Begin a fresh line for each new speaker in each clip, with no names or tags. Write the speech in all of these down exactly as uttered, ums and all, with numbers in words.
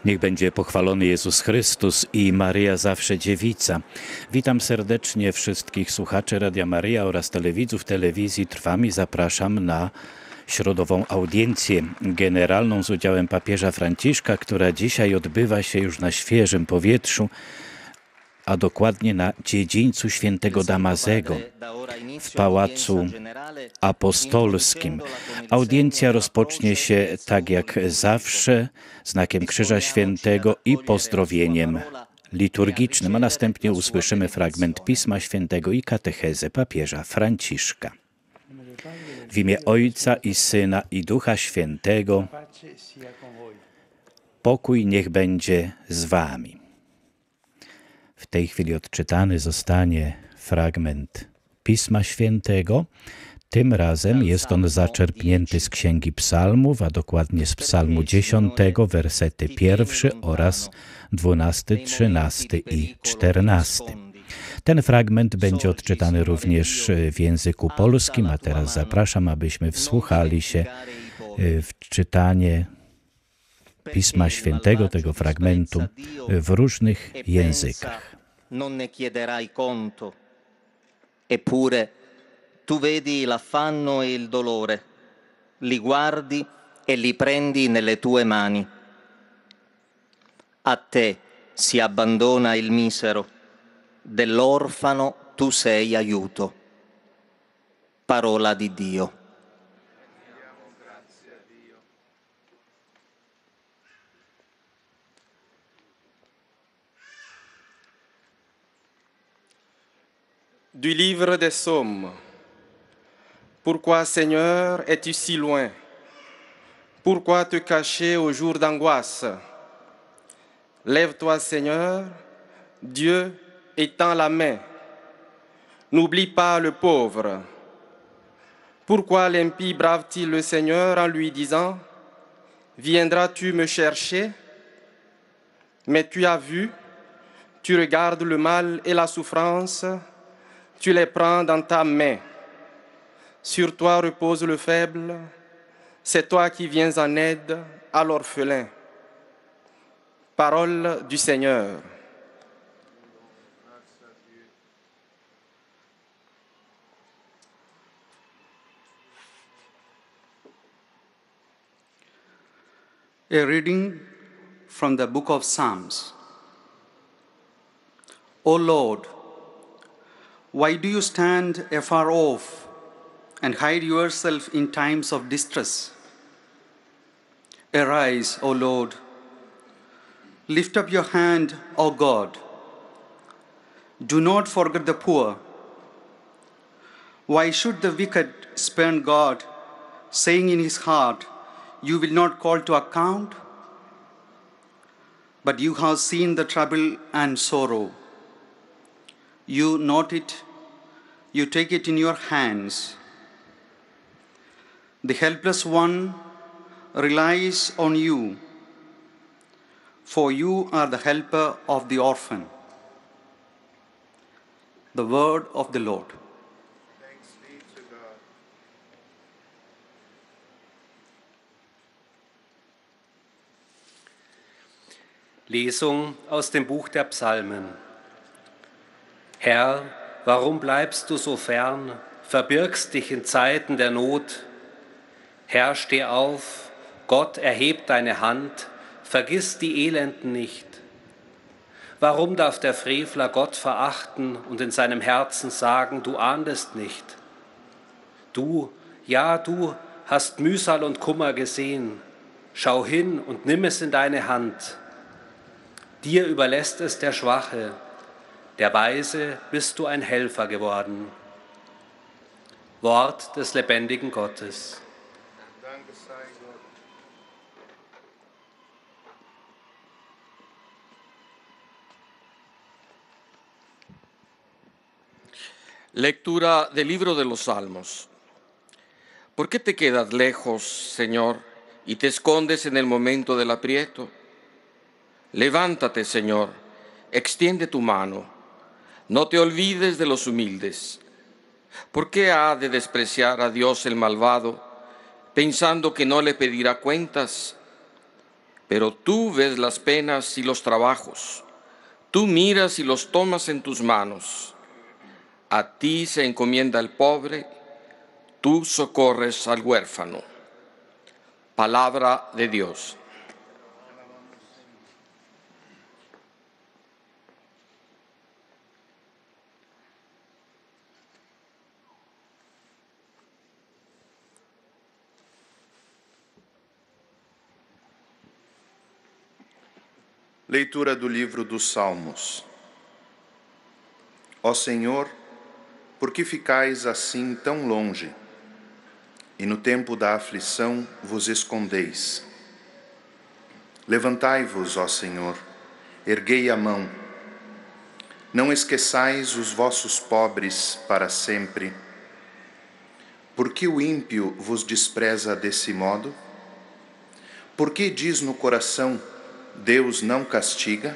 Niech będzie pochwalony Jezus Chrystus i Maryja zawsze dziewica. Witam serdecznie wszystkich słuchaczy Radia Maryja oraz telewidzów telewizji Trwam i zapraszam na środową audiencję generalną z udziałem papieża Franciszka, która dzisiaj odbywa się już na świeżym powietrzu, a dokładnie na dziedzińcu świętego Damazego w Pałacu Apostolskim. Audiencja rozpocznie się tak jak zawsze znakiem Krzyża Świętego i pozdrowieniem liturgicznym, a następnie usłyszymy fragment Pisma Świętego i katechezę papieża Franciszka. W imię Ojca i Syna i Ducha Świętego pokój niech będzie z wami. W tej chwili odczytany zostanie fragment Pisma Świętego. Tym razem jest on zaczerpnięty z Księgi Psalmów, a dokładnie z Psalmu dziesiątego, wersety pierwszy oraz dwunasty, trzynasty i czternasty. Ten fragment będzie odczytany również w języku polskim, a teraz zapraszam, abyśmy wsłuchali się w czytanie Pisma Świętego, tego fragmentu, w różnych językach.
Non ne chiederai conto. Eppure tu vedi l'affanno e il dolore, li guardi e li prendi nelle tue mani. A te si abbandona il misero, dell'orfano tu sei aiuto. Parola di Dio.
Du livre des Psaumes. Pourquoi, Seigneur, es-tu si loin? Pourquoi te cacher au jour d'angoisse? Lève-toi, Seigneur, Dieu étend la main. N'oublie pas le pauvre. Pourquoi l'impie brave-t-il le Seigneur en lui disant: viendras-tu me chercher? Mais tu as vu, tu regardes le mal et la souffrance, tu les prends dans ta main. Sur toi repose le faible, c'est toi qui viens en aide à l'orphelin. Parole du Seigneur.
A reading from the book of Psalms. O Lord, why do you stand afar off and hide yourself in times of distress? Arise, O Lord. Lift up your hand, O God. Do not forget the poor. Why should the wicked spurn God, saying in his heart, you will not call to account? But you have seen the trouble and sorrow. You note it, you take it in your hands. The helpless one relies on you, for you are the helper of the orphan. The word of the Lord.
Thanks be to God.
Lesung aus dem Buch der Psalmen. Herr, warum bleibst du so fern, verbirgst dich in Zeiten der Not? Herr, steh auf, Gott, erheb deine Hand, vergiss die Elenden nicht. Warum darf der Frevler Gott verachten und in seinem Herzen sagen, du ahndest nicht? Du, ja, du hast Mühsal und Kummer gesehen. Schau hin und nimm es in deine Hand. Dir überlässt es der Schwache. Der Weise bist du ein Helfer geworden. Wort des lebendigen Gottes.
Danke sei Gott.
Lectura del libro de los Salmos. ¿Por qué te quedas lejos, Señor, y te escondes en el momento del aprieto? Levántate, Señor, extiende tu mano. No te olvides de los humildes. ¿Por qué ha de despreciar a Dios el malvado, pensando que no le pedirá cuentas? pero tú ves las penas y los trabajos. Tú miras y los tomas en tus manos. A ti se encomienda el pobre, tú socorres al huérfano. Palabra de Dios.
Leitura do livro dos Salmos. Ó Senhor, por que ficais assim tão longe? E no tempo da aflição vos escondeis. Levantai-vos, ó Senhor, erguei a mão. Não esqueçais os vossos pobres para sempre. Por que o ímpio vos despreza desse modo? Por que diz no coração: Deus não castiga?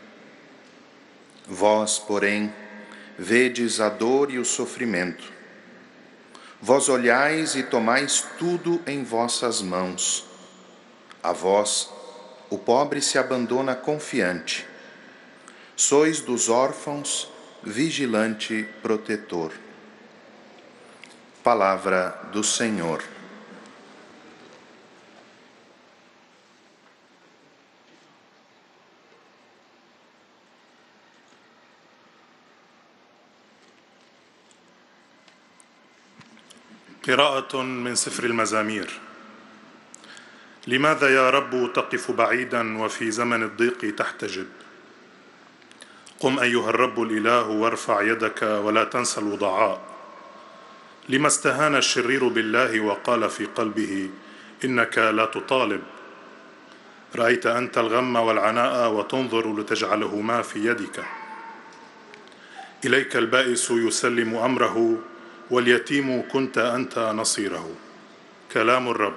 Vós, porém, vedes a dor e o sofrimento. Vós olhais e tomais tudo em vossas mãos. A vós, o pobre se abandona confiante. Sois dos órfãos, vigilante protetor. Palavra do Senhor.
قراءة من سفر المزامير. لماذا يا رب تقف بعيدا وفي زمن الضيق تحتجب؟ قم أيها الرب الإله وارفع يدك ولا تنسى الوضعاء. لما استهان الشرير بالله وقال في قلبه إنك لا تطالب؟ رأيت أنت الغم والعناء وتنظر لتجعلهما في يدك. إليك البائس يسلم أمره واليتيم كنت أنت نصيره. كلام الرب.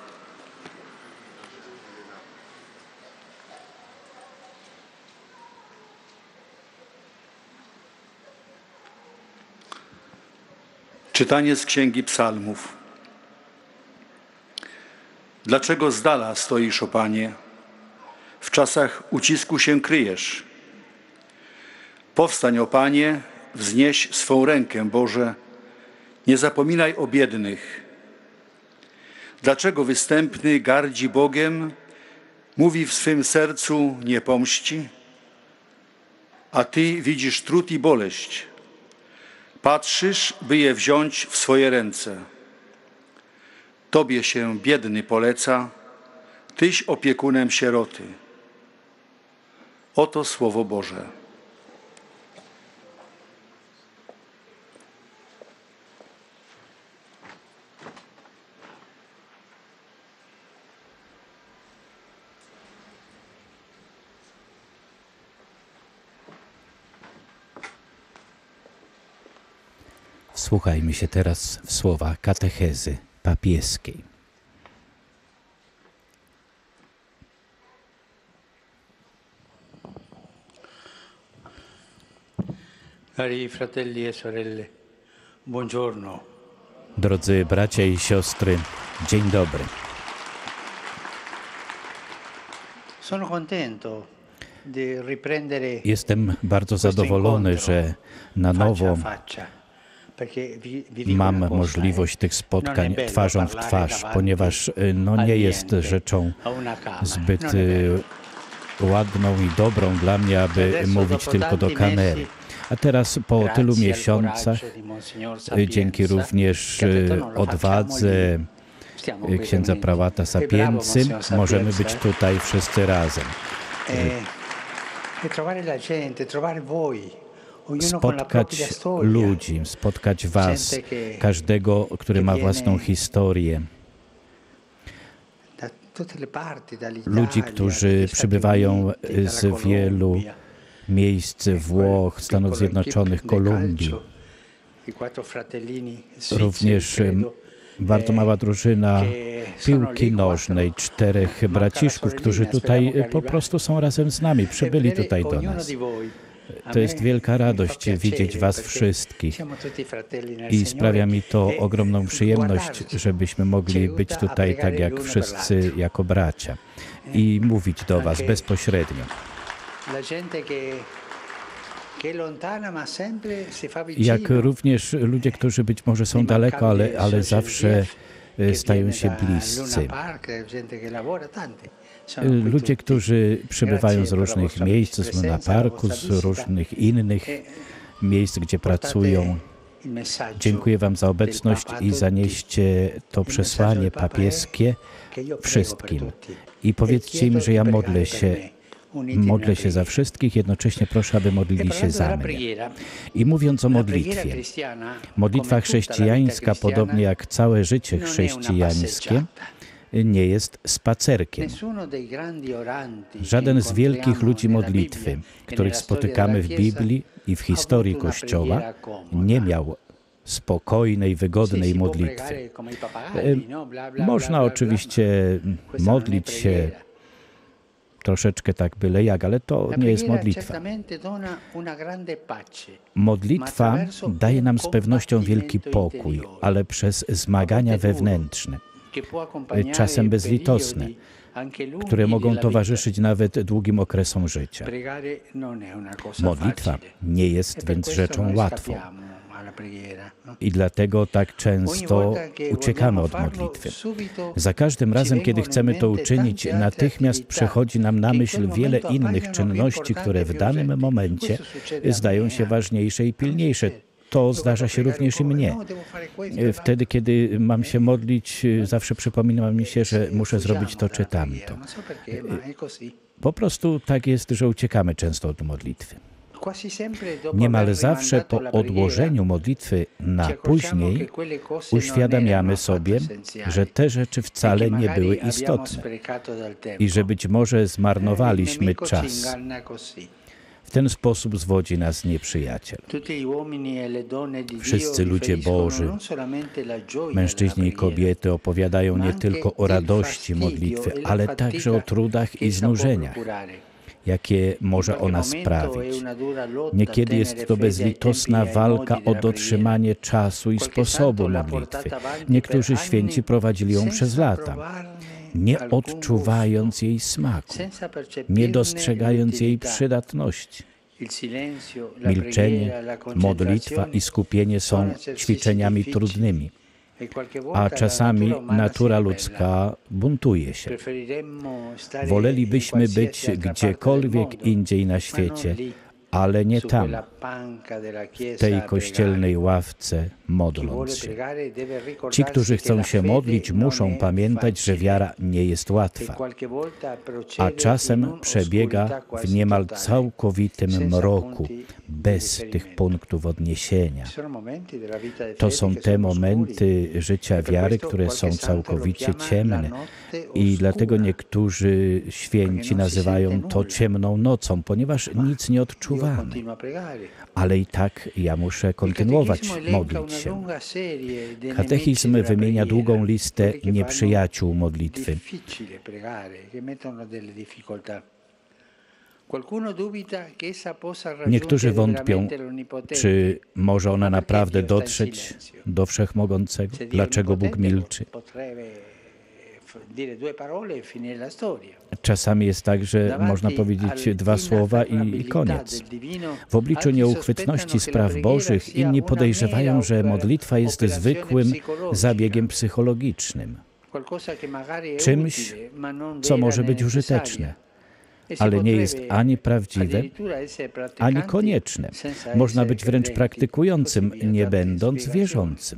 Czytanie z Księgi Psalmów. Dlaczego z dala stoisz, o Panie? W czasach ucisku się kryjesz. Powstań, o Panie, wznieś swą rękę, Boże. Nie zapominaj o biednych. Dlaczego występny gardzi Bogiem, mówi w swym sercu: nie pomści? A Ty widzisz trud i boleść. Patrzysz, by je wziąć w swoje ręce. Tobie się biedny poleca, Tyś opiekunem sieroty. Oto Słowo Boże.
Wsłuchajmy się teraz w słowa katechezy papieskiej.
Cari fratelli e sorelle, buongiorno.
Drodzy bracia i siostry, dzień dobry.
Sono contento di riprendere.
Jestem bardzo zadowolony, że na nowo mam możliwość tych spotkań twarzą w twarz, ponieważ no, nie jest rzeczą zbyt ładną i dobrą dla mnie, aby mówić tylko do kamery. A teraz po tylu miesiącach, dzięki również odwadze księdza prałata Sapienzy, możemy być tutaj wszyscy razem. Spotkać ludzi, spotkać was, każdego, który ma własną historię. Ludzi, którzy przybywają z wielu miejsc Włoch, Stanów Zjednoczonych, Kolumbii. Również bardzo mała drużyna piłki nożnej, czterech braciszków, którzy tutaj po prostu są razem z nami, przybyli tutaj do nas. To jest wielka radość widzieć Was wszystkich i sprawia mi to ogromną przyjemność, żebyśmy mogli być tutaj tak jak wszyscy jako bracia i mówić do Was bezpośrednio. Jak również ludzie, którzy być może są daleko, ale, ale zawsze stają się bliscy. Ludzie, którzy przybywają z różnych miejsc, z Luna Parku, z różnych innych miejsc, gdzie pracują. Dziękuję Wam za obecność i zanieście to przesłanie papieskie wszystkim. I powiedzcie im, że ja modlę się, modlę się za wszystkich, jednocześnie proszę, aby modlili się za mnie. I mówiąc o modlitwie, modlitwa chrześcijańska, podobnie jak całe życie chrześcijańskie, nie jest spacerkiem. Żaden z wielkich ludzi modlitwy, których spotykamy w Biblii i w historii Kościoła, nie miał spokojnej, wygodnej modlitwy. Można oczywiście modlić się troszeczkę tak byle jak, ale to nie jest modlitwa. Modlitwa daje nam z pewnością wielki pokój, ale przez zmagania wewnętrzne, czasem bezlitosne, które mogą towarzyszyć nawet długim okresom życia. Modlitwa nie jest więc rzeczą łatwą. I dlatego tak często uciekamy od modlitwy. Za każdym razem, kiedy chcemy to uczynić, natychmiast przychodzi nam na myśl wiele innych czynności, które w danym momencie zdają się ważniejsze i pilniejsze. To zdarza się również i mnie. Wtedy, kiedy mam się modlić, zawsze przypomina mi się, że muszę zrobić to czy tamto. Po prostu tak jest, że uciekamy często od modlitwy. Niemal zawsze po odłożeniu modlitwy na później uświadamiamy sobie, że te rzeczy wcale nie były istotne i że być może zmarnowaliśmy czas. W ten sposób zwodzi nas nieprzyjaciel. Wszyscy ludzie Boży, mężczyźni i kobiety opowiadają nie tylko o radości modlitwy, ale także o trudach i znużeniach, jakie może ona sprawić. Niekiedy jest to bezlitosna walka o dotrzymanie czasu i sposobu modlitwy. Niektórzy święci prowadzili ją przez lata, nie odczuwając jej smaku, nie dostrzegając jej przydatności. Milczenie, modlitwa i skupienie są ćwiczeniami trudnymi, a czasami natura ludzka buntuje się. Wolelibyśmy być gdziekolwiek indziej na świecie, ale nie tam, w tej kościelnej ławce, modląc się. Ci, którzy chcą się modlić, muszą pamiętać, że wiara nie jest łatwa, a czasem przebiega w niemal całkowitym mroku, bez tych punktów odniesienia. To są te momenty życia wiary, które są całkowicie ciemne i dlatego niektórzy święci nazywają to ciemną nocą, ponieważ nic nie odczuwamy. Ale i tak ja muszę kontynuować modlić się. Katechizm wymienia długą listę nieprzyjaciół modlitwy. Niektórzy wątpią, czy może ona naprawdę dotrzeć do Wszechmogącego? Dlaczego Bóg milczy? Czasami jest tak, że można powiedzieć dwa słowa i, i koniec. W obliczu nieuchwytności spraw Bożych inni podejrzewają, że modlitwa jest zwykłym zabiegiem psychologicznym, czymś, co może być użyteczne, ale nie jest ani prawdziwe, ani konieczne. Można być wręcz praktykującym, nie będąc wierzącym.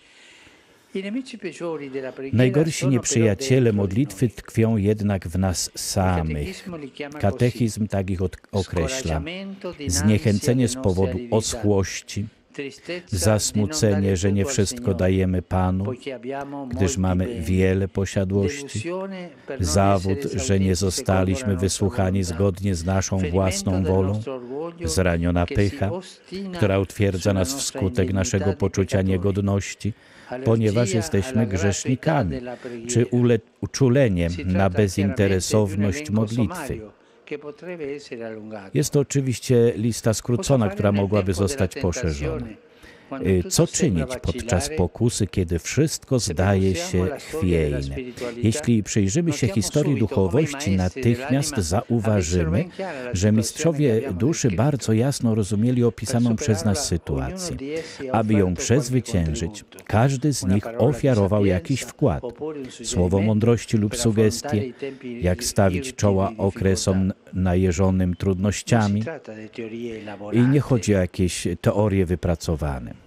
Najgorsi nieprzyjaciele modlitwy tkwią jednak w nas samych. Katechizm tak ich określa. Zniechęcenie z powodu oschłości, zasmucenie, że nie wszystko dajemy Panu, gdyż mamy wiele posiadłości, zawód, że nie zostaliśmy wysłuchani zgodnie z naszą własną wolą, zraniona pycha, która utwierdza nas wskutek naszego poczucia niegodności, ponieważ jesteśmy grzesznikami, czy uczulenie na bezinteresowność modlitwy, Jest to oczywiście lista skrócona, która mogłaby zostać poszerzona. Co czynić podczas pokusy, kiedy wszystko zdaje się chwiejne? Jeśli przyjrzymy się historii duchowości, natychmiast zauważymy, że mistrzowie duszy bardzo jasno rozumieli opisaną przez nas sytuację. Aby ją przezwyciężyć, każdy z nich ofiarował jakiś wkład. Słowo mądrości lub sugestie, jak stawić czoła okresom najeżonym trudnościami. I nie chodzi o jakieś teorie wypracowane,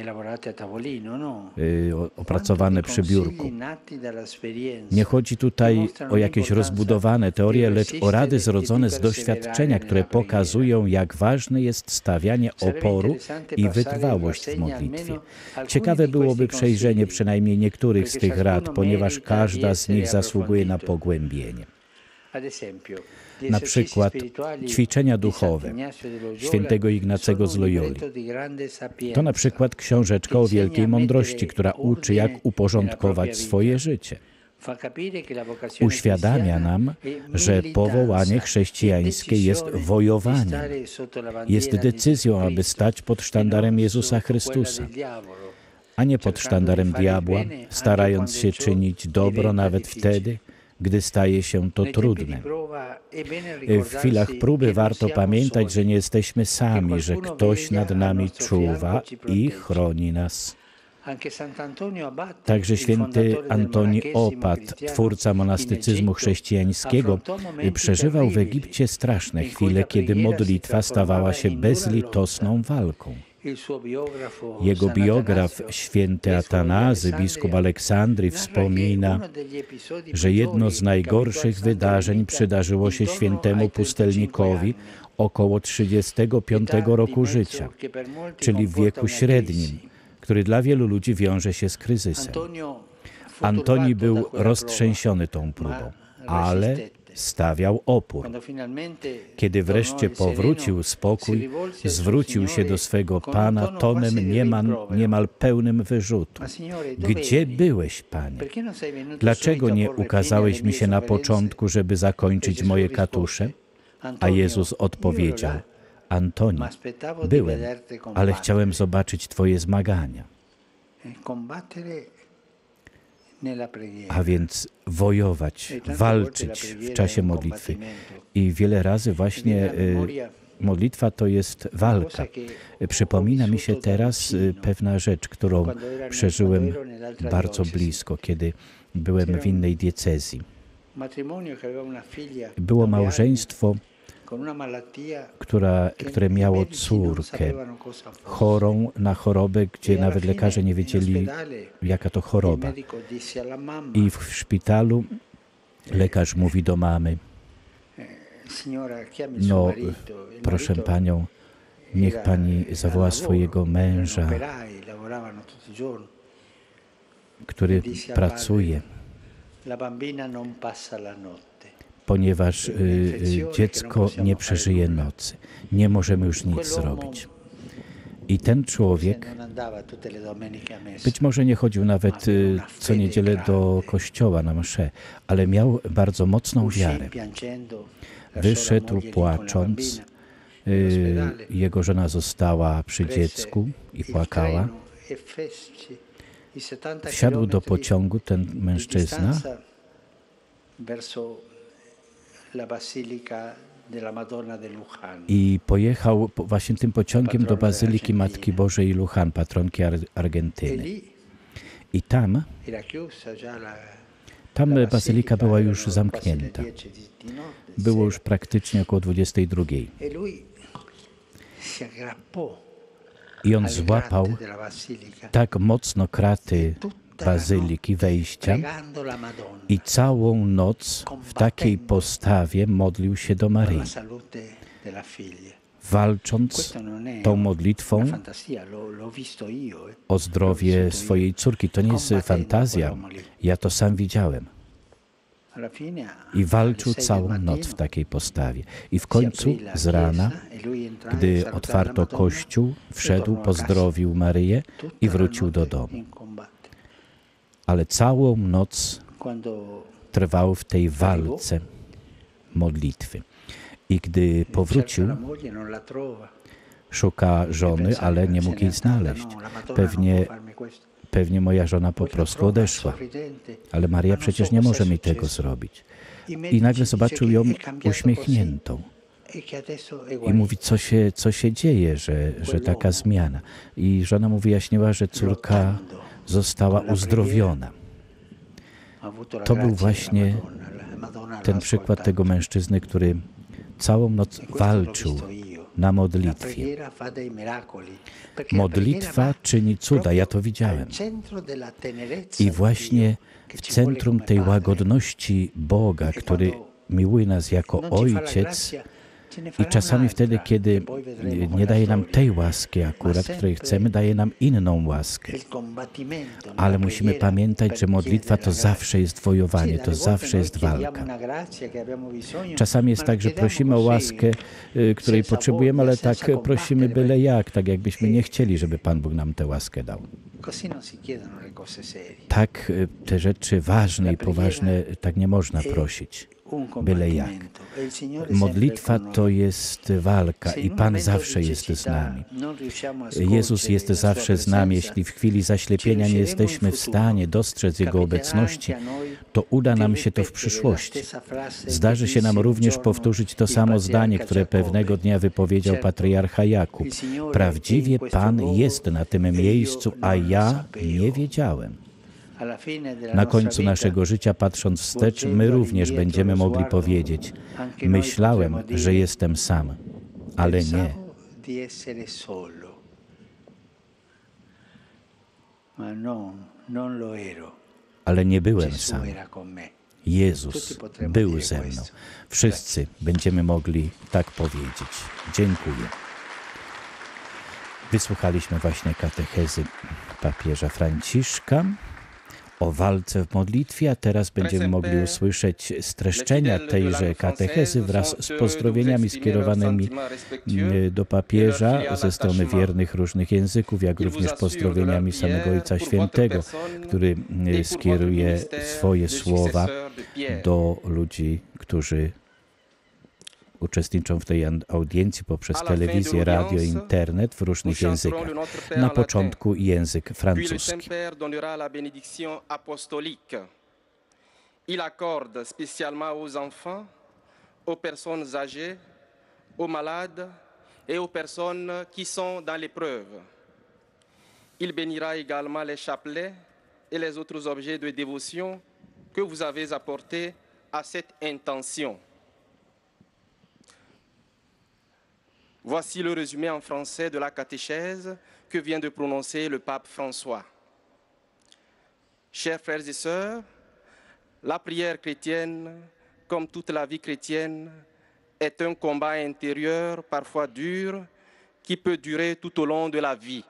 opracowane przy biurku. Nie chodzi tutaj o jakieś rozbudowane teorie, lecz o rady zrodzone z doświadczenia, które pokazują, jak ważne jest stawianie oporu i wytrwałość w modlitwie. Ciekawe byłoby przejrzenie przynajmniej niektórych z tych rad, ponieważ każda z nich zasługuje na pogłębienie. Na przykład ćwiczenia duchowe świętego Ignacego z Loyoli. To na przykład książeczka o wielkiej mądrości, która uczy, jak uporządkować swoje życie. Uświadamia nam, że powołanie chrześcijańskie jest wojowaniem, jest decyzją, aby stać pod sztandarem Jezusa Chrystusa, a nie pod sztandarem diabła, starając się czynić dobro nawet wtedy, gdy staje się to trudne. W chwilach próby warto pamiętać, że nie jesteśmy sami, że ktoś nad nami czuwa i chroni nas. Także święty Antoni Opat, twórca monastycyzmu chrześcijańskiego, przeżywał w Egipcie straszne chwile, kiedy modlitwa stawała się bezlitosną walką. Jego biograf, święty Atanazy, biskup Aleksandrii, wspomina, że jedno z najgorszych wydarzeń przydarzyło się świętemu pustelnikowi około trzydziestego piątego roku życia, czyli w wieku średnim, który dla wielu ludzi wiąże się z kryzysem. Antoni był roztrzęsiony tą próbą, ale stawiał opór. Kiedy wreszcie powrócił spokój, zwrócił się do swego Pana tonem niemal, niemal pełnym wyrzutu. Gdzie byłeś, Panie? Dlaczego nie ukazałeś mi się na początku, żeby zakończyć moje katusze? A Jezus odpowiedział: Antoni, byłem, ale chciałem zobaczyć Twoje zmagania. A więc wojować, walczyć w czasie modlitwy. I wiele razy właśnie modlitwa to jest walka. Przypomina mi się teraz pewna rzecz, którą przeżyłem bardzo blisko, kiedy byłem w innej diecezji. Było małżeństwo, Która, które miało córkę chorą na chorobę, gdzie nawet lekarze nie wiedzieli, jaka to choroba. I w szpitalu lekarz mówi do mamy: no, proszę Panią, niech Pani zawoła swojego męża, który pracuje, ponieważ y, y, dziecko nie przeżyje nocy. Nie możemy już nic zrobić. I ten człowiek być może nie chodził nawet y, co niedzielę do kościoła na mszę, ale miał bardzo mocną wiarę. Wyszedł płacząc. Y, jego żona została przy dziecku i płakała. Wsiadł do pociągu ten mężczyzna i pojechał właśnie tym pociągiem do Bazyliki Matki Bożej Lujan, patronki Ar Argentyny. I tam, tam bazylika była już zamknięta. Było już praktycznie około dwudziestej drugiej. I on złapał tak mocno kraty bazyliki, wejścia, i całą noc w takiej postawie modlił się do Maryi, walcząc tą modlitwą o zdrowie swojej córki. To nie jest fantazja, ja to sam widziałem. I walczył całą noc w takiej postawie. I w końcu z rana, gdy otwarto kościół, wszedł, pozdrowił Maryję i wrócił do domu. Ale całą noc trwał w tej walce modlitwy. I gdy powrócił, szuka żony, ale nie mógł jej znaleźć. Pewnie, pewnie moja żona po prostu odeszła. Ale Maria przecież nie może mi tego zrobić. I nagle zobaczył ją uśmiechniętą. I mówi, co się, co się dzieje, że, że taka zmiana. I żona mu wyjaśniła, że córka została uzdrowiona. To był właśnie ten przykład tego mężczyzny, który całą noc walczył na modlitwie. Modlitwa czyni cuda, ja to widziałem. I właśnie w centrum tej łagodności Boga, który miłuje nas jako Ojciec, i czasami wtedy, kiedy nie daje nam tej łaski akurat, której chcemy, daje nam inną łaskę. Ale musimy pamiętać, że modlitwa to zawsze jest wojowanie, to zawsze jest walka. Czasami jest tak, że prosimy o łaskę, której potrzebujemy, ale tak prosimy byle jak, tak jakbyśmy nie chcieli, żeby Pan Bóg nam tę łaskę dał. Tak te rzeczy ważne i poważne tak nie można prosić. Byle jak. Modlitwa to jest walka i Pan zawsze jest z nami. Jezus jest zawsze z nami. Jeśli w chwili zaślepienia nie jesteśmy w stanie dostrzec Jego obecności, to uda nam się to w przyszłości. Zdarzy się nam również powtórzyć to samo zdanie, które pewnego dnia wypowiedział patriarcha Jakub. Prawdziwie Pan jest na tym miejscu, a ja nie wiedziałem. Na końcu naszego życia, patrząc wstecz, my również będziemy mogli powiedzieć: myślałem, że jestem sam, ale nie. Ale nie byłem sam. Jezus był ze mną. Wszyscy będziemy mogli tak powiedzieć. Dziękuję. Wysłuchaliśmy właśnie katechezy papieża Franciszka o walce w modlitwie, a teraz będziemy mogli usłyszeć streszczenia tejże katechezy wraz z pozdrowieniami skierowanymi do papieża ze strony wiernych różnych języków, jak również pozdrowieniami samego Ojca Świętego, który skieruje swoje słowa do ludzi, którzy uczestniczą w tej audiencji poprzez telewizję, radio, internet w różnych językach. Na początku język francuski. Il accorde spécialement aux enfants, aux personnes âgées, aux malades et aux personnes qui sont dans l'épreuve. Il bénira également les chapelets et les autres objets de dévotion que vous avez apportés à cette intention. Voici le résumé en français de la catéchèse que vient de prononcer le pape François. Chers frères et sœurs, la prière chrétienne, comme toute la vie chrétienne, est un combat intérieur parfois dur qui peut durer tout au long de la vie.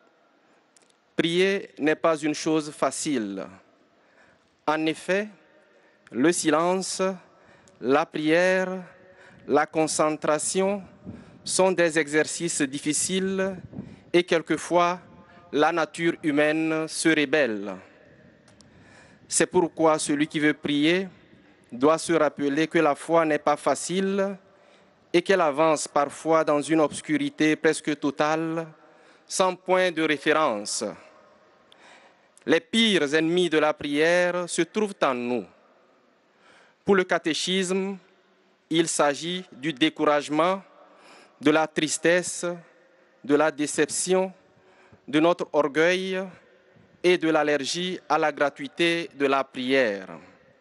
Prier n'est pas une chose facile. En effet, le silence, la prière, la concentration sont des exercices difficiles et quelquefois la nature humaine se rébelle. C'est pourquoi celui qui veut prier doit se rappeler que la foi n'est pas facile et qu'elle avance parfois dans une obscurité presque totale, sans point de référence. Les pires ennemis de la prière se trouvent en nous. Pour le catéchisme, il s'agit du découragement, de la tristesse, de la déception, de notre orgueil et de l'allergie à la gratuité de la prière.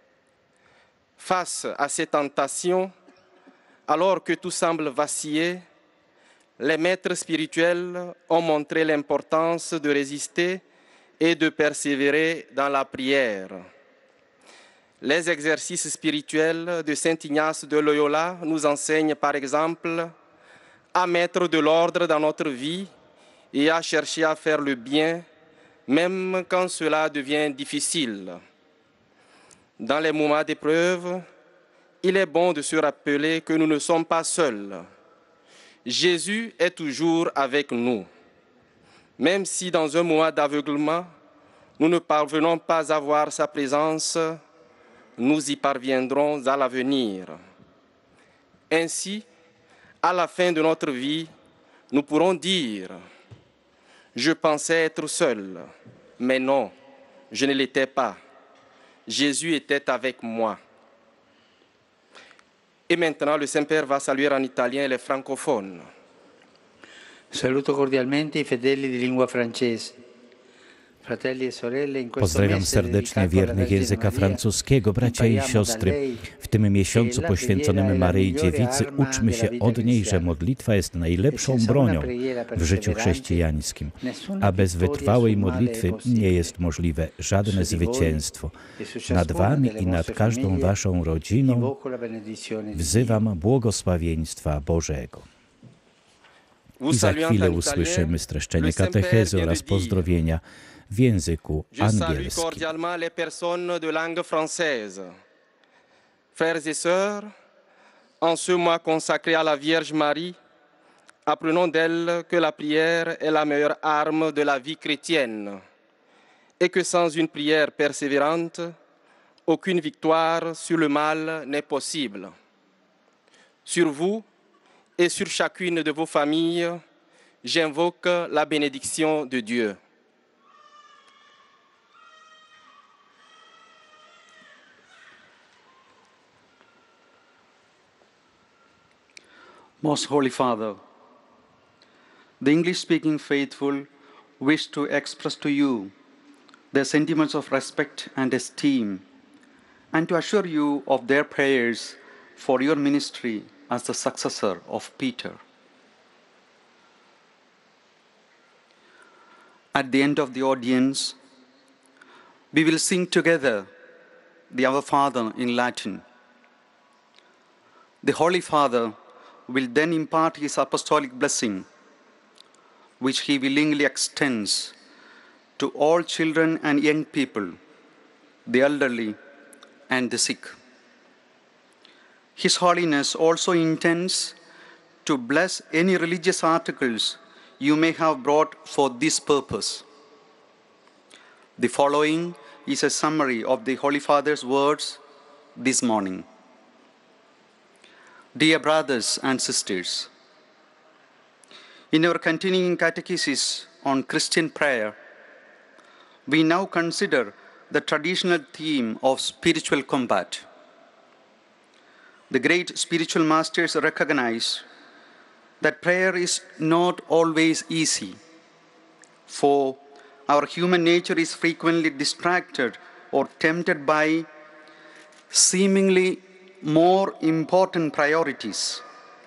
Face à ces tentations, alors que tout semble vaciller, les maîtres spirituels ont montré l'importance de résister et de persévérer dans la prière. Les exercices spirituels de Saint Ignace de Loyola nous enseignent par exemple à mettre de l'ordre dans notre vie et à chercher à faire le bien, même quand cela devient difficile. Dans les moments d'épreuve, il est bon de se rappeler que nous ne sommes pas seuls. Jésus est toujours avec nous. Même si dans un moment d'aveuglement, nous ne parvenons pas à voir sa présence, nous y parviendrons à l'avenir.
Ainsi, à la fin de notre vie, nous pourrons dire « Je pensais être seul, mais non, je ne l'étais pas. Jésus était avec moi. » Et maintenant, le Saint-Père va saluer en italien les francophones.
Saluto cordialmente i fedeli di lingua francese. Fratelli e sorelle, in questo
Pozdrawiam
mese
serdecznie
dedicato alla
wiernych
Vergine
języka
Maria,
francuskiego, bracia i
impariamo da
siostry.
lei
W tym miesiącu
che la
poświęconym
preghiera è la
Maryi
migliore
Dziewicy
arma
uczmy
della
się
vita
od niej, że
cristiana.
modlitwa jest najlepszą
E senza
bronią
una preghiera
w życiu
perseverante,
chrześcijańskim.
nessuna
A bez
vittoria
wytrwałej
sul male è
modlitwy
possibile.
nie jest możliwe żadne
Su di voi
zwycięstwo.
e su
Nad
ciascuna
wami
delle
i nad
vostre
każdą
famiglie
waszą rodziną
invoco la benedizione di
wzywam błogosławieństwa Bożego.
Vous
I za
saluant
chwilę
en
usłyszymy
italien,
streszczenie
le Saint-Père
katechezy
vient de
oraz
dire:
pozdrowienia w języku
Je salue
angielskim.
cordialement les personnes de langue française. Frères et sœurs, en ce mois consacré à la Vierge Marie, apprenons d'elle que la prière est la meilleure arme de la vie chrétienne et que sans une prière persévérante, aucune victoire sur le mal n'est possible. Sur vous et sur chacune de vos familles, j'invoque la bénédiction de Dieu.
Most Holy Father, the English-speaking faithful wish to express to you their sentiments of respect and esteem, and to assure you of their prayers for your ministry as the successor of Peter. At the end of the audience, we will sing together the Our Father in Latin. The Holy Father will then impart his apostolic blessing, which he willingly extends to all children and young people, the elderly and the sick. His Holiness also intends to bless any religious articles you may have brought for this purpose. The following is a summary of the Holy Father's words this morning. Dear brothers and sisters, in our continuing catechesis on Christian prayer, we now consider the traditional theme of spiritual combat. The great spiritual masters recognize that prayer is not always easy, for our human nature is frequently distracted or tempted by seemingly more important priorities.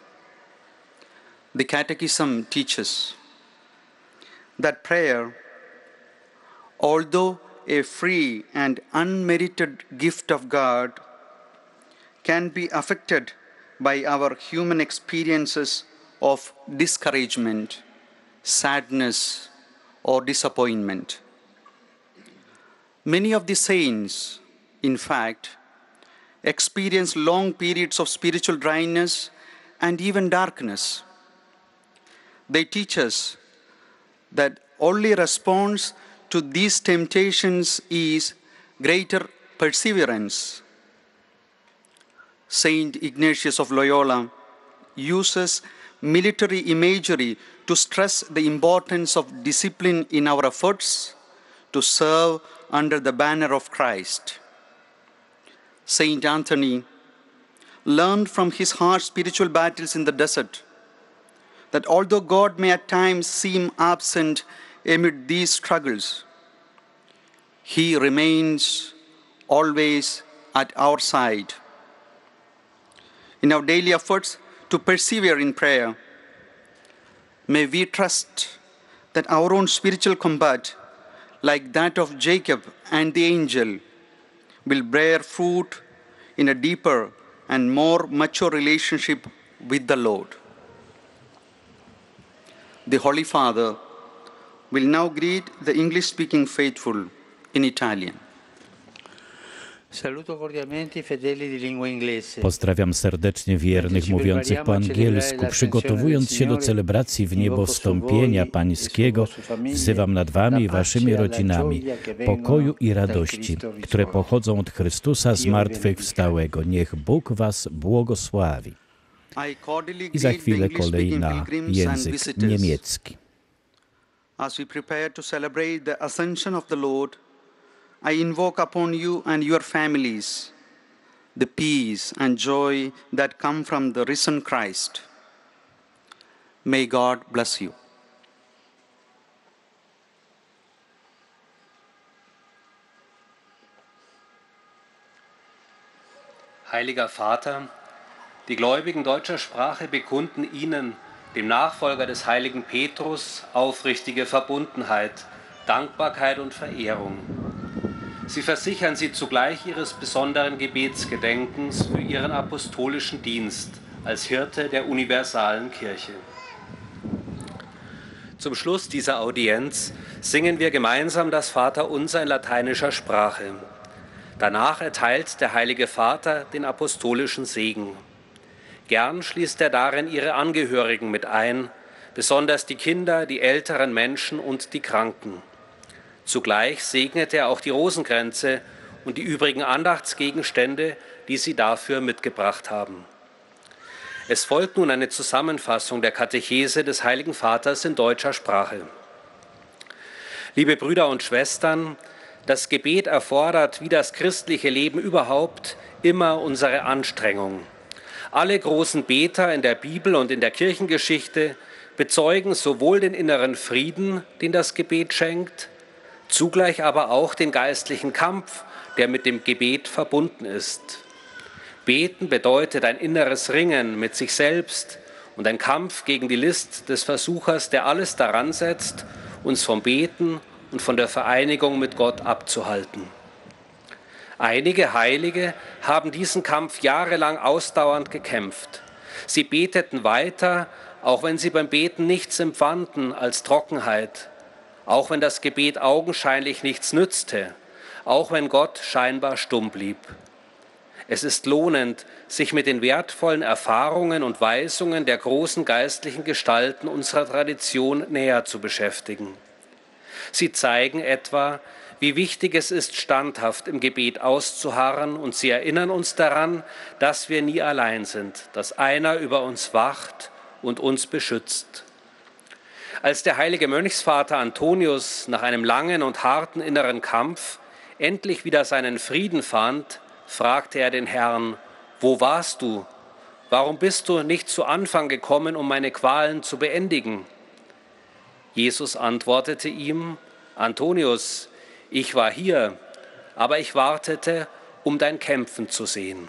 The Catechism teaches that prayer, although a free and unmerited gift of God, can be affected by our human experiences of discouragement, sadness, or disappointment. Many of the saints, in fact, experience long periods of spiritual dryness and even darkness. They teach us that only response to these temptations is greater perseverance. Saint Ignatius of Loyola uses military imagery to stress the importance of discipline in our efforts to serve under the banner of Christ. Saint Anthony learned from his harsh spiritual battles in the desert that although God may at times seem absent amid these struggles, he remains always at our side. In our daily efforts to persevere in prayer, may we trust that our own spiritual combat, like that of Jacob and the angel, will bear fruit in a deeper and more mature relationship with the Lord. The Holy Father will now greet the English-speaking faithful in Italian.
Saluto cordialmente i fedeli di lingua inglese.
Pozdrawiam serdecznie wiernych mówiących po angielsku. Przygotowując się do celebracji w niebo wstąpienia Pańskiego, wzywam nad wami i waszymi rodzinami pokoju i radości, które pochodzą od Chrystusa zmartwychwstałego. Niech Bóg was błogosławi.
I cordially
I za
greet the
chwilę kolej
English-speaking
na
pilgrims and
język
visitors.
niemiecki.
As we prepare to celebrate the ascension of the Lord, I invoke upon you and your families the peace and joy that come from the risen Christ. May God bless you.
Heiliger Vater, die Gläubigen deutscher Sprache bekunden Ihnen, dem Nachfolger des heiligen Petrus, aufrichtige Verbundenheit, Dankbarkeit und Verehrung. Sie versichern Sie zugleich Ihres besonderen Gebetsgedenkens für Ihren apostolischen Dienst als Hirte der universalen Kirche. Zum Schluss dieser Audienz singen wir gemeinsam das Vaterunser in lateinischer Sprache. Danach erteilt der Heilige Vater den apostolischen Segen. Gern schließt er darin ihre Angehörigen mit ein, besonders die Kinder, die älteren Menschen und die Kranken. Zugleich segnet er auch die Rosenkränze und die übrigen Andachtsgegenstände, die sie dafür mitgebracht haben. Es folgt nun eine Zusammenfassung der Katechese des Heiligen Vaters in deutscher Sprache. Liebe Brüder und Schwestern, das Gebet erfordert, wie das christliche Leben überhaupt, immer unsere Anstrengung. Alle großen Beter in der Bibel und in der Kirchengeschichte bezeugen sowohl den inneren Frieden, den das Gebet schenkt, zugleich aber auch den geistlichen Kampf, der mit dem Gebet verbunden ist. Beten bedeutet ein inneres Ringen mit sich selbst und ein Kampf gegen die List des Versuchers, der alles daran setzt, uns vom Beten und von der Vereinigung mit Gott abzuhalten. Einige Heilige haben diesen Kampf jahrelang ausdauernd gekämpft. Sie beteten weiter, auch wenn sie beim Beten nichts empfanden als Trockenheit, auch wenn das Gebet augenscheinlich nichts nützte, auch wenn Gott scheinbar stumm blieb. Es ist lohnend, sich mit den wertvollen Erfahrungen und Weisungen der großen geistlichen Gestalten unserer Tradition näher zu beschäftigen. Sie zeigen etwa, wie wichtig es ist, standhaft im Gebet auszuharren, und sie erinnern uns daran, dass wir nie allein sind, dass einer über uns wacht und uns beschützt. Als der heilige Mönchsvater Antonius nach einem langen und harten inneren Kampf endlich wieder seinen Frieden fand, fragte er den Herrn: Wo warst du? Warum bist du nicht zu Anfang gekommen, um meine Qualen zu beendigen? Jesus antwortete ihm: Antonius, ich war hier, aber ich wartete, um dein Kämpfen zu sehen.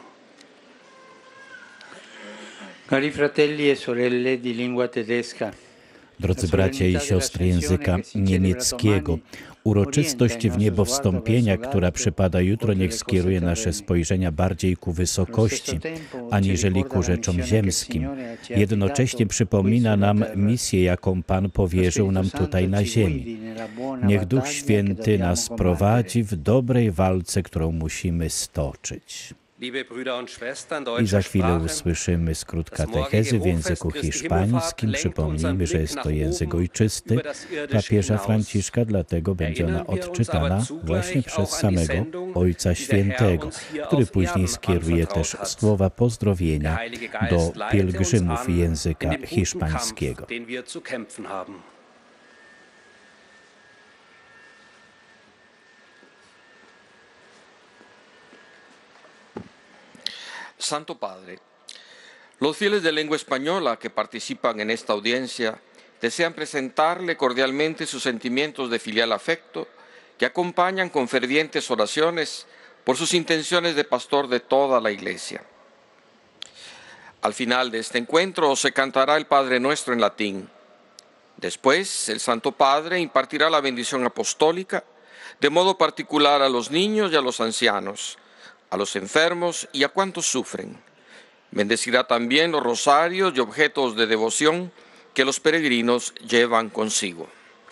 Cari fratelli e sorelle di lingua tedesca.
Drodzy bracia i siostry języka niemieckiego, uroczystość w niebo wstąpienia, która przypada jutro, niech skieruje nasze spojrzenia bardziej ku wysokości, aniżeli ku rzeczom ziemskim. Jednocześnie przypomina nam misję, jaką Pan powierzył nam tutaj na ziemi. Niech Duch Święty nas prowadzi w dobrej walce, którą musimy stoczyć. I za chwilę usłyszymy skrót katechezy w języku hiszpańskim. Przypomnijmy, że jest to język ojczysty papieża Franciszka, dlatego będzie ona odczytana właśnie przez samego Ojca Świętego, który później skieruje też słowa pozdrowienia do pielgrzymów języka hiszpańskiego.
Santo Padre, los fieles de lengua española que participan en esta audiencia desean presentarle cordialmente sus sentimientos de filial afecto que acompañan con fervientes oraciones por sus intenciones de pastor de toda la Iglesia. Al final de este encuentro se cantará el Padre Nuestro en latín. Después, el Santo Padre impartirá la bendición apostólica, de modo particular a los niños y a los ancianos, a los enfermos y a cuantos sufren. Bendecirá también los rosarios y objetos de devoción que los peregrinos llevan consigo.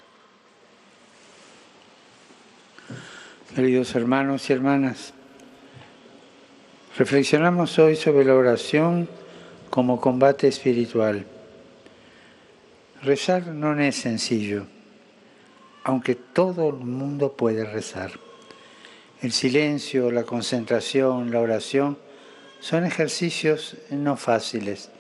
Queridos hermanos y hermanas, reflexionamos hoy sobre la oración como combate espiritual. Rezar no es sencillo, aunque todo el mundo puede rezar. El silencio, la concentración, la oración son ejercicios no fáciles,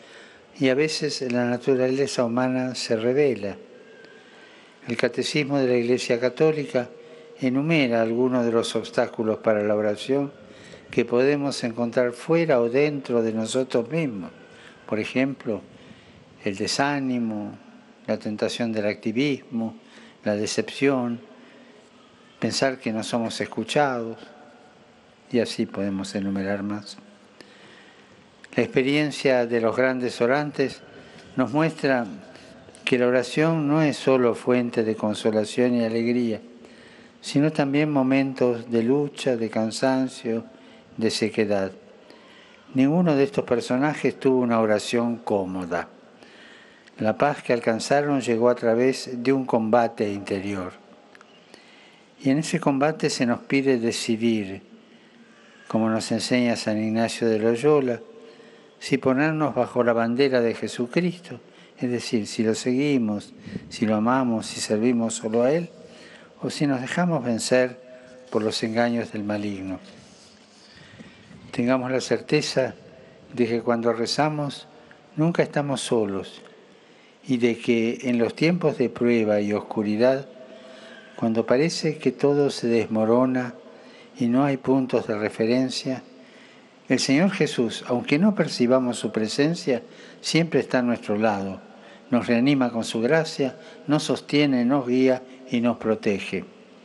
y a veces la naturaleza humana se revela. El Catecismo de la Iglesia Católica enumera algunos de los obstáculos para la oración que podemos encontrar fuera o dentro de nosotros mismos. Por ejemplo, el desánimo, la tentación del activismo, la decepción, pensar que no somos escuchados, y así podemos enumerar más. La experiencia de los grandes orantes nos muestra que la oración no es solo fuente de consolación y alegría, sino también momentos de lucha, de cansancio, de sequedad. Ninguno de estos personajes tuvo una oración cómoda. La paz que alcanzaron llegó a través de un combate interior. Y en ese combate se nos pide decidir, como nos enseña San Ignacio de Loyola, si ponernos bajo la bandera de Jesucristo, es decir, si lo seguimos, si lo amamos, si servimos solo a Él, o si nos dejamos vencer por los engaños del maligno. Tengamos la certeza de que cuando rezamos nunca estamos solos y de que en los tiempos de prueba y oscuridad, cuando parece que todo se desmorona y no hay puntos de referencia, el Señor Jesús, aunque no percibamos su presencia, siempre está a nuestro lado, nos reanima con su gracia, nos sostiene, nos guía y nos protege.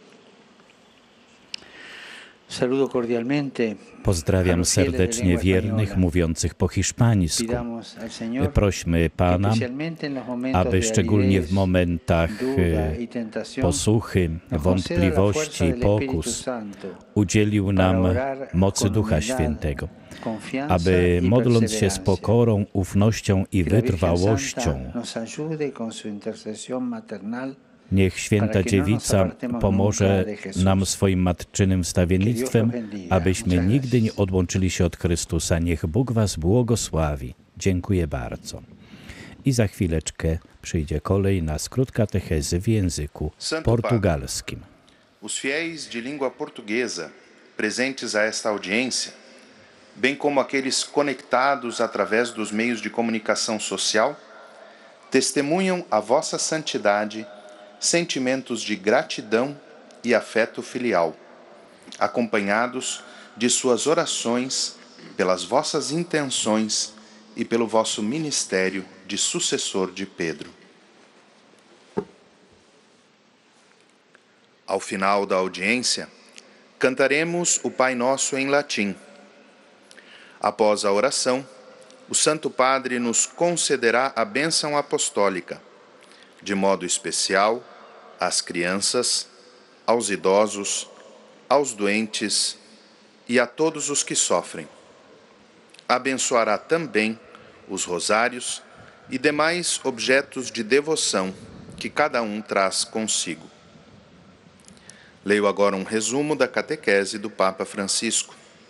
Saludo cordialmente.
Pozdrawiam serdecznie wiernych mówiących po hiszpańsku. Prośmy Pana, aby szczególnie w momentach posuchy, wątpliwości i pokus udzielił nam mocy Ducha Świętego, aby modląc się z pokorą, ufnością i wytrwałością, niech Święta Dziewica pomoże nam swoim matczynym wstawiennictwem, abyśmy nigdy nie odłączyli się od Chrystusa. Niech Bóg was błogosławi. Dziękuję bardzo. I za chwileczkę przyjdzie kolej na skrót katechezy w języku portugalskim.
Os fiéis de língua portuguesa presentes a esta audiência, bem como aqueles conectados através dos meios de comunicação social, testemunham a vossa santidade, sentimentos de gratidão e afeto filial, acompanhados de suas orações, pelas vossas intenções e pelo vosso ministério de sucessor de Pedro. Ao final da audiência, cantaremos o Pai Nosso em latim. Após a oração, o Santo Padre nos concederá a bênção apostólica, de modo especial às crianças, aos idosos, aos doentes e a todos os que sofrem. Abençoará também os rosários e demais objetos de devoção que cada um traz consigo. Leio agora um resumo da catequese do Papa Francisco.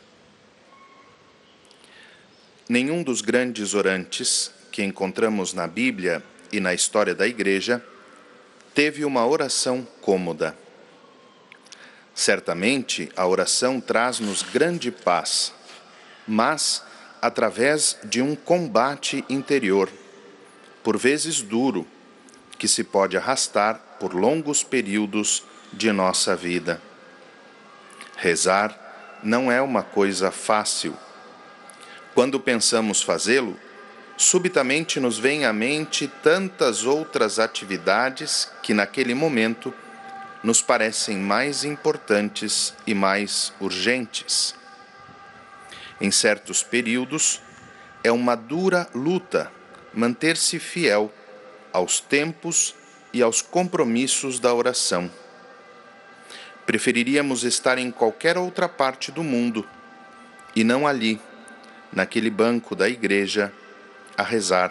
Nenhum dos grandes orantes que encontramos na Bíblia e na história da Igreja teve uma oração cômoda. Certamente, a oração traz-nos grande paz, mas através de um combate interior, por vezes duro, que se pode arrastar por longos períodos de nossa vida. Rezar não é uma coisa fácil. Quando pensamos fazê-lo, subitamente nos vêm à mente tantas outras atividades que naquele momento nos parecem mais importantes e mais urgentes. Em certos períodos, é uma dura luta manter-se fiel aos tempos e aos compromissos da oração. Preferiríamos estar em qualquer outra parte do mundo e não ali, naquele banco da igreja, a rezar.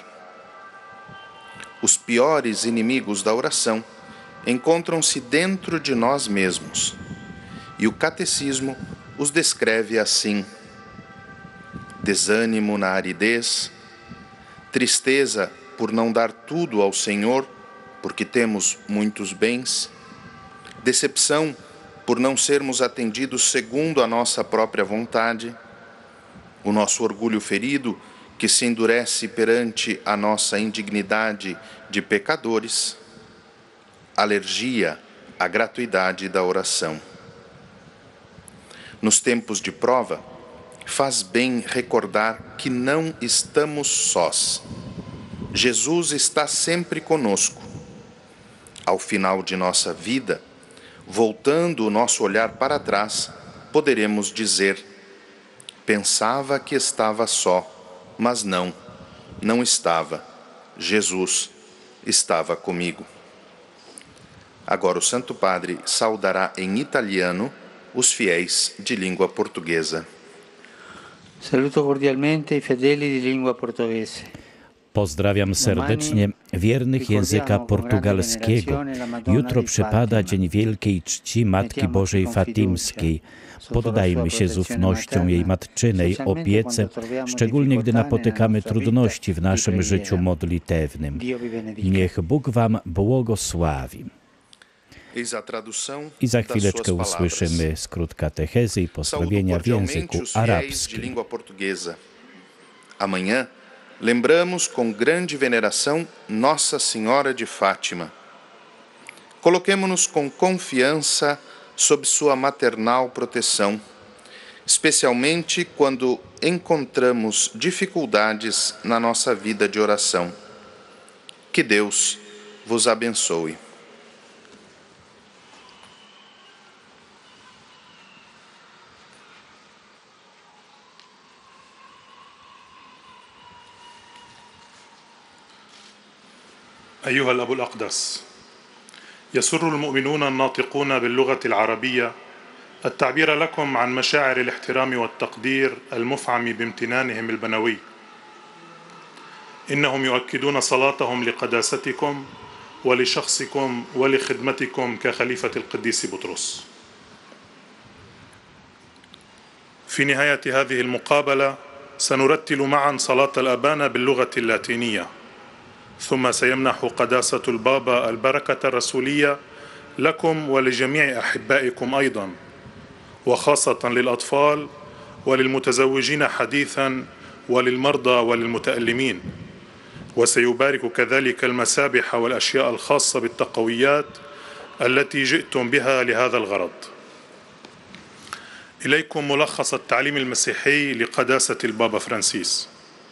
Os piores inimigos da oração encontram-se dentro de nós mesmos, e o catecismo os descreve assim: desânimo na aridez, tristeza por não dar tudo ao Senhor, porque temos muitos bens, decepção por não sermos atendidos segundo a nossa própria vontade, o nosso orgulho ferido, que que se endurece perante a nossa indignidade de pecadores, alergia à gratuidade da oração. Nos tempos de prova, faz bem recordar que não estamos sós. Jesus está sempre conosco. Ao final de nossa vida, voltando o nosso olhar para trás, poderemos dizer: pensava que estava só, mas não, não estava. Jesus estava comigo. Agora o Santo Padre saudará em italiano os fiéis de língua portuguesa.
Saluto cordialmente i fedeli di lingua portoghese.
Pozdrawiam serdecznie wiernych języka portugalskiego. Jutro przypada Dzień Wielkiej Czci Matki Bożej Fatimskiej. Poddajmy się z ufnością jej matczynej opiece, szczególnie gdy napotykamy trudności w naszym życiu modlitewnym. Niech Bóg wam błogosławi. I za chwileczkę usłyszymy skrót katechezy i pozdrowienia w języku arabskim.
Amanhã, lembramos com grande veneração Nossa Senhora de Fátima. Coloquemo-nos com confiança sob sua maternal proteção, especialmente quando encontramos dificuldades na nossa vida de oração. Que Deus vos abençoe.
أيها الأب الأقدس، يسر المؤمنون الناطقون باللغة العربية التعبير لكم عن مشاعر الاحترام والتقدير المفعم بامتنانهم البنوي. إنهم يؤكدون صلاتهم لقداستكم ولشخصكم ولخدمتكم كخليفة القديس بطرس. في نهاية هذه المقابلة سنرتل معا صلاة الأبانا باللغة اللاتينية، ثم سيمنح قداسة البابا البركة الرسولية لكم ولجميع أحبائكم أيضا، وخاصة للأطفال وللمتزوجين حديثا وللمرضى وللمتألمين، وسيبارك كذلك المسابح والأشياء الخاصة بالتقويات التي جئتم بها لهذا الغرض. إليكم ملخص التعليم المسيحي لقداسة البابا فرانسيس.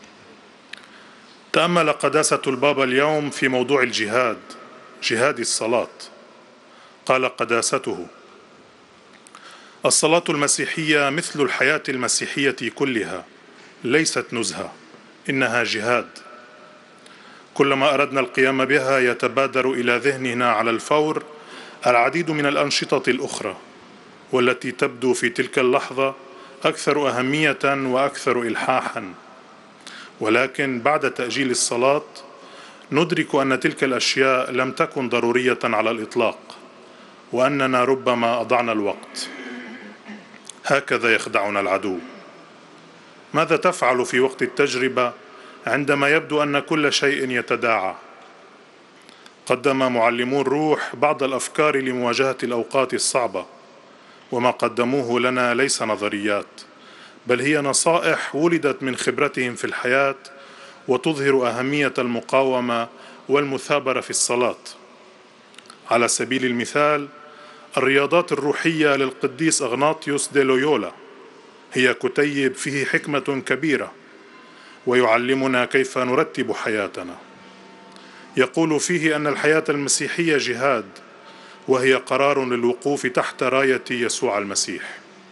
تأمل قداسة البابا اليوم في موضوع الجهاد، جهاد الصلاة. قال قداسته: الصلاة المسيحية مثل الحياة المسيحية كلها، ليست نزهة، إنها جهاد. كلما أردنا القيام بها يتبادر إلى ذهننا على الفور العديد من الأنشطة الأخرى، والتي تبدو في تلك اللحظة أكثر أهمية وأكثر إلحاحا، ولكن بعد تأجيل الصلاة ندرك أن تلك الأشياء لم تكن ضرورية على الإطلاق، وأننا ربما أضعنا الوقت. هكذا يخدعنا العدو. ماذا تفعل في وقت التجربة عندما يبدو أن كل شيء يتداعى؟ قدم معلمو الروح بعض الأفكار لمواجهة الأوقات الصعبة، وما قدموه لنا ليس نظريات، بل هي نصائح ولدت من خبرتهم في الحياة وتظهر أهمية المقاومة والمثابرة في الصلاة. على سبيل المثال، الرياضات الروحية للقديس أغناطيوس دي لويولا هي كتيب فيه حكمة كبيرة، ويعلمنا كيف نرتب حياتنا. يقول فيه أن الحياة المسيحية جهاد، وهي قرار للوقوف تحت راية يسوع المسيح.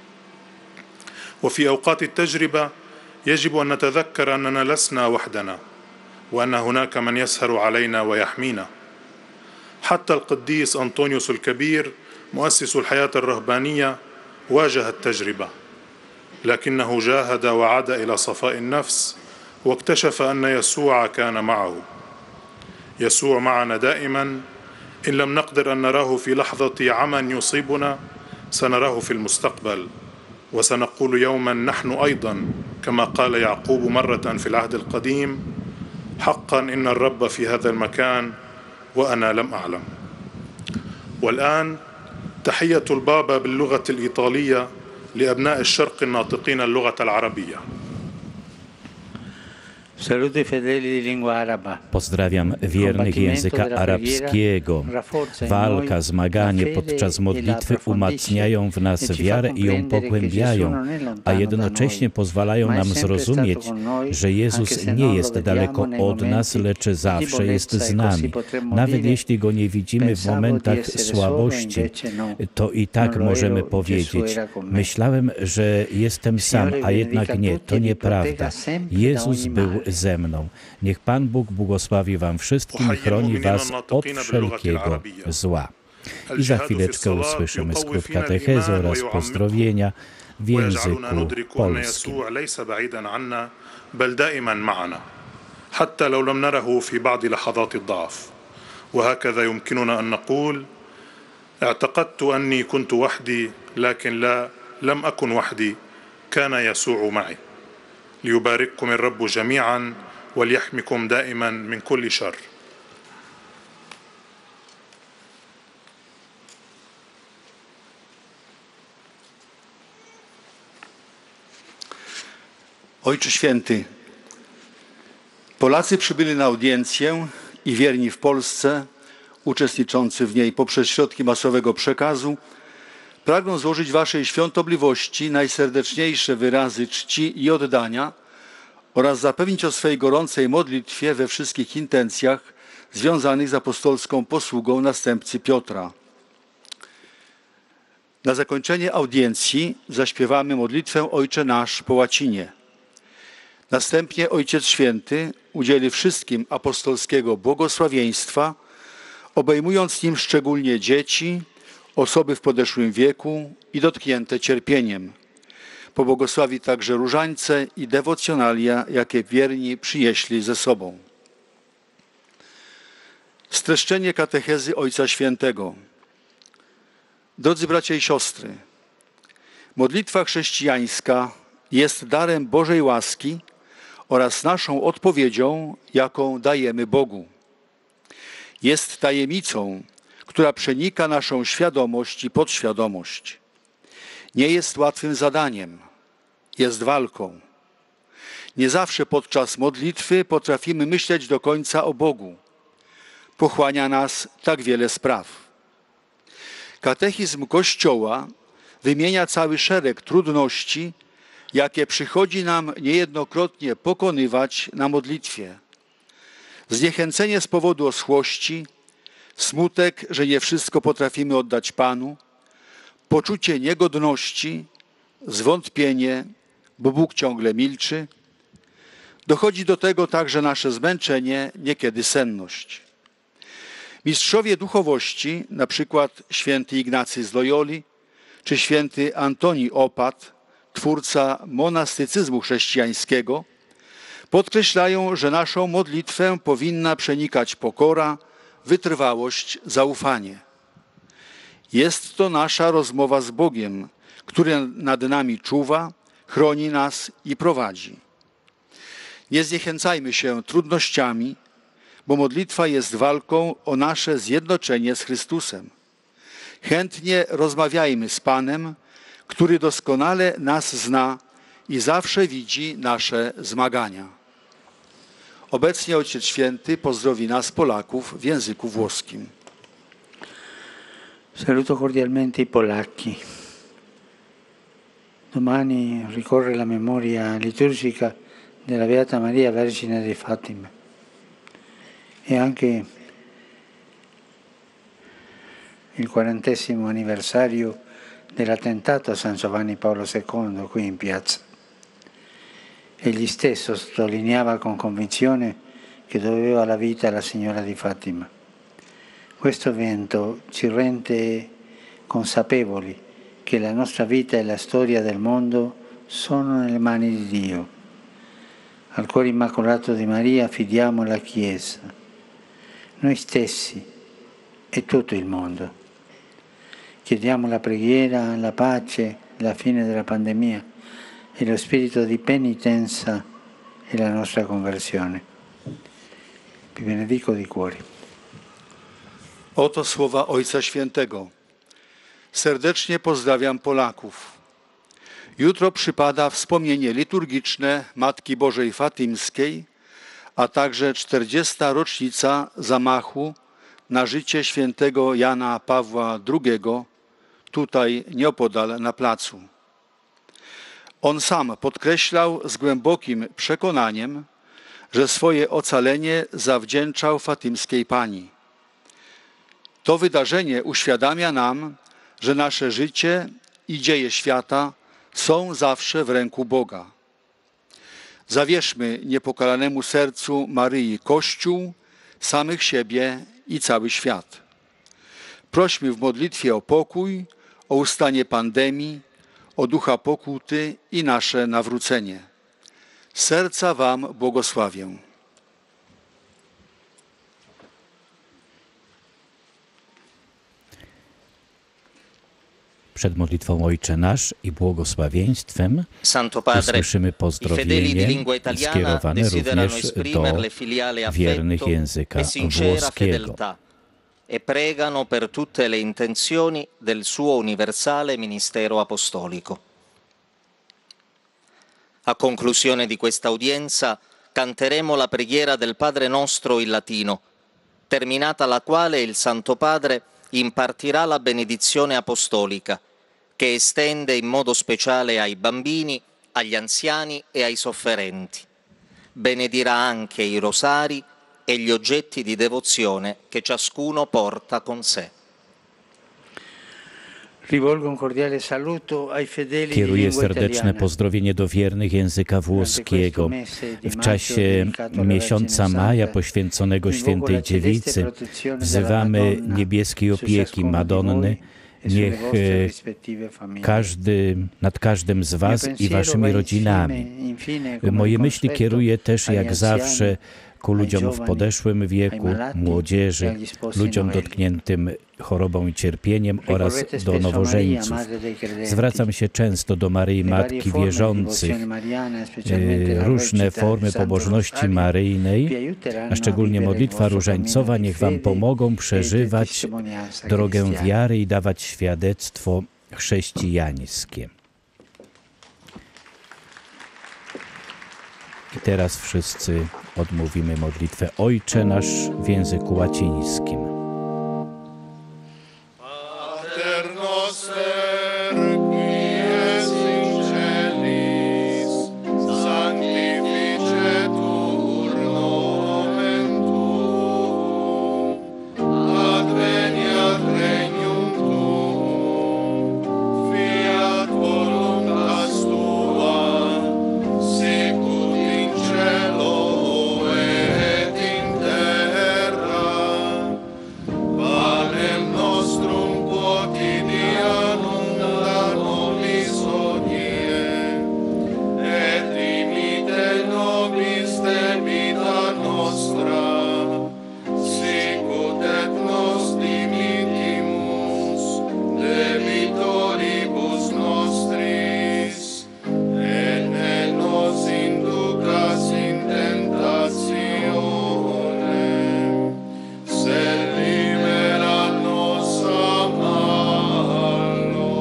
وفي أوقات التجربة يجب أن نتذكر أننا لسنا وحدنا، وأن هناك من يسهر علينا ويحمينا. حتى القديس أنطونيوس الكبير مؤسس الحياة الرهبانية واجه التجربة، لكنه جاهد وعاد إلى صفاء النفس واكتشف أن يسوع كان معه. يسوع معنا دائما، إن لم نقدر أن نراه في لحظة عمى يصيبنا سنراه في المستقبل، وسنقول يوما نحن أيضا كما قال يعقوب مرة في العهد القديم: حقا إن الرب في هذا المكان وأنا لم أعلم. والآن تحية البابا باللغة الإيطالية لأبناء الشرق الناطقين اللغة العربية.
Saluto i fedeli di lingua araba.
Pozdrawiam wiernych języka arabskiego. Walka, zmaganie podczas modlitwy umacniają w nas wiarę i ją pogłębiają, a jednocześnie pozwalają nam zrozumieć, że Jezus nie jest daleko od nas, lecz zawsze jest z nami. Nawet jeśli Go nie widzimy w momentach słabości, to i tak możemy powiedzieć: myślałem, że jestem sam, a jednak nie, to nieprawda. Jezus był ze mną. Niech Pan Bóg błogosławi wam wszystkim i chroni was od wszelkiego zła. I za chwileczkę usłyszymy skrót katechezy oraz pozdrowienia w języku polskim.
حتى لو لم نره في بعض لحظات الضعف وهكذا يمكننا أن نقول اعتقدت أني كنت وحدي لكن لا لم أكن وحدي كان يسوع معي ليبارككم الرب جميعا وليحمكم دائما من كل شر.
Ojcze Święty, Polacy przybyli na audiencję i wierni w Polsce, uczestniczący w niej poprzez środki masowego przekazu, pragną złożyć Waszej świątobliwości najserdeczniejsze wyrazy czci i oddania oraz zapewnić o swej gorącej modlitwie we wszystkich intencjach związanych z apostolską posługą następcy Piotra. Na zakończenie audiencji zaśpiewamy modlitwę Ojcze Nasz po łacinie. Następnie Ojciec Święty udzieli wszystkim apostolskiego błogosławieństwa, obejmując nim szczególnie dzieci, osoby w podeszłym wieku i dotknięte cierpieniem. Pobłogosławi także różańce i dewocjonalia, jakie wierni przynieśli ze sobą. Streszczenie katechezy Ojca Świętego. Drodzy bracia i siostry, modlitwa chrześcijańska jest darem Bożej łaski oraz naszą odpowiedzią, jaką dajemy Bogu. Jest tajemnicą, która przenika naszą świadomość i podświadomość. Nie jest łatwym zadaniem, jest walką. Nie zawsze podczas modlitwy potrafimy myśleć do końca o Bogu. Pochłania nas tak wiele spraw. Katechizm Kościoła wymienia cały szereg trudności, jakie przychodzi nam niejednokrotnie pokonywać na modlitwie. Zniechęcenie z powodu oschłości, smutek, że nie wszystko potrafimy oddać Panu, poczucie niegodności, zwątpienie, bo Bóg ciągle milczy. Dochodzi do tego także nasze zmęczenie, niekiedy senność. Mistrzowie duchowości, na przykład święty Ignacy z Loyoli, czy święty Antoni Opat, twórca monastycyzmu chrześcijańskiego, podkreślają, że naszą modlitwę powinna przenikać pokora, wytrwałość, zaufanie. Jest to nasza rozmowa z Bogiem, który nad nami czuwa, chroni nas i prowadzi. Nie zniechęcajmy się trudnościami, bo modlitwa jest walką o nasze zjednoczenie z Chrystusem. Chętnie rozmawiajmy z Panem, który doskonale nas zna i zawsze widzi nasze zmagania. Obecnie Ojciec Święty pozdrowi nas, Polaków, w języku włoskim.
Saluto cordialmente i polacchi. Domani ricorre la memoria liturgica della Beata Maria Vergine di Fatima e anche il quarantesimo anniversario dell'attentato a San Giovanni Paolo secondo qui in piazza. Egli stesso sottolineava con convinzione che doveva la vita alla Signora di Fatima. Questo evento ci rende consapevoli che la nostra vita e la storia del mondo sono nelle mani di Dio. Al cuore immacolato di Maria affidiamo la Chiesa, noi stessi e tutto il mondo. Chiediamo la preghiera, la pace, la fine della pandemia e lo spirito di penitenza e la nostra conversione. Vi benedico di cuore.
Oto słowa Ojca Świętego. Serdecznie pozdrawiam Polaków. Jutro przypada wspomnienie liturgiczne Matki Bożej Fatimskiej, a także czterdziesta rocznica zamachu na życie świętego Jana Pawła drugiego, tutaj nieopodal na placu. On sam podkreślał z głębokim przekonaniem, że swoje ocalenie zawdzięczał Fatymskiej Pani. To wydarzenie uświadamia nam, że nasze życie i dzieje świata są zawsze w ręku Boga. Zawierzmy niepokalanemu sercu Maryi Kościół, samych siebie i cały świat. Prośmy w modlitwie o pokój, o ustanie pandemii, o ducha pokuty i nasze nawrócenie. Z serca wam błogosławię.
Przed modlitwą Ojcze Nasz i błogosławieństwem usłyszymy pozdrowienie skierowane również do wiernych języka włoskiego.
E pregano per tutte le intenzioni del suo universale ministero apostolico. A conclusione di questa udienza canteremo la preghiera del Padre Nostro in latino, terminata la quale il Santo Padre impartirà la benedizione apostolica, che estende in modo speciale ai bambini, agli anziani e ai sofferenti. Benedirà anche i rosari e gli oggetti di devozione che ciascuno porta con sé.
Kieruję serdeczne pozdrowienie do wiernych języka włoskiego. W czasie miesiąca maja poświęconego Świętej Dziewicy wzywamy niebieskiej opieki Madonny. Niech każdy, nad każdym z was i waszymi rodzinami. Moje myśli kieruję też jak zawsze ku ludziom w podeszłym wieku, młodzieży, ludziom dotkniętym chorobą i cierpieniem oraz do nowożeńców. Zwracam się często do Maryi Matki Wierzących. Różne formy pobożności maryjnej, a szczególnie modlitwa różańcowa, niech wam pomogą przeżywać drogę wiary i dawać świadectwo chrześcijańskie. I teraz wszyscy odmówimy modlitwę Ojcze Nasz w języku łacińskim.
Pater noster, qui es in celis, sanctificetur nomen tuum, adveniat regnum tuum, fiat voluntas tua, sicut in cielo et in terra. Panem nostrum quotidianum da nobis hodie, et dimite nobis debita nostra, sicut et nos dimitimus debitoribus nostris, et ne nos inducas in tentationem, sed libera nos a malo.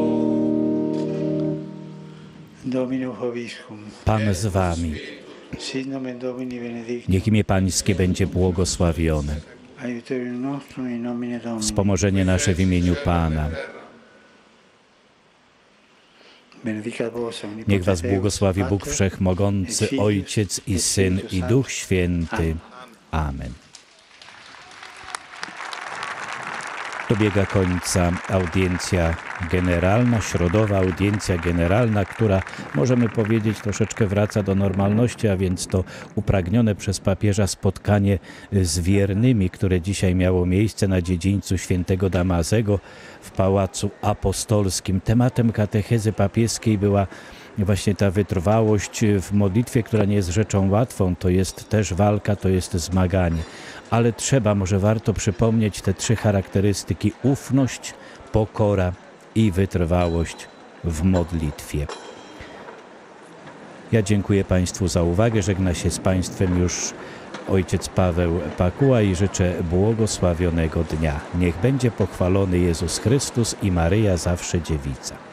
Domino vobiscum.
Pan z wami.
Sit nomen Domini benedictum.
Niech imię Pańskie będzie błogosławione.
Aiutorium nostrum in nomine Domini.
Wspomożenie nasze w imieniu Pana.
Benedicat vos omnipotens
Niech was
Deus,
błogosławi Bóg
Pater,
Wszechmogący, Ojciec i Syn i Duch Święty. Amen. Dobiega końca audiencja generalna, środowa audiencja generalna, która, możemy powiedzieć, troszeczkę wraca do normalności, a więc to upragnione przez papieża spotkanie z wiernymi, które dzisiaj miało miejsce na dziedzińcu Świętego Damazego w Pałacu Apostolskim. Tematem katechezy papieskiej była właśnie ta wytrwałość w modlitwie, która nie jest rzeczą łatwą, to jest też walka, to jest zmaganie. Ale trzeba, może warto przypomnieć te trzy charakterystyki: ufność, pokora i wytrwałość w modlitwie. Ja dziękuję Państwu za uwagę, żegna się z Państwem już ojciec Paweł Pakuła i życzę błogosławionego dnia. Niech będzie pochwalony Jezus Chrystus i Maryja zawsze Dziewica.